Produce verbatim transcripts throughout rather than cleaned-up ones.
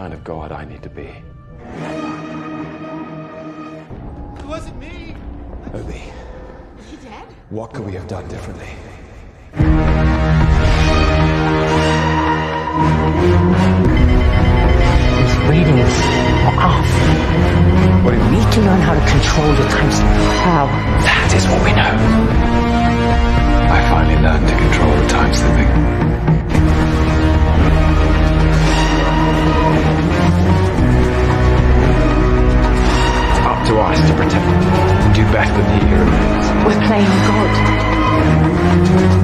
kind of God I need to be. It wasn't me! Obi, Is he dead? what could we have done differently? These readings are off. What do you We mean? need to learn how to control the time slip. How? That is what we know. I finally learned to control the time slipping. It's up to us to protect and do better than he remains. We're playing God.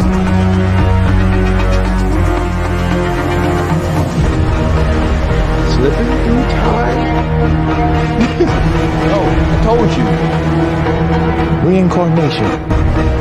Slipping through time? No, I told you. Reincarnation.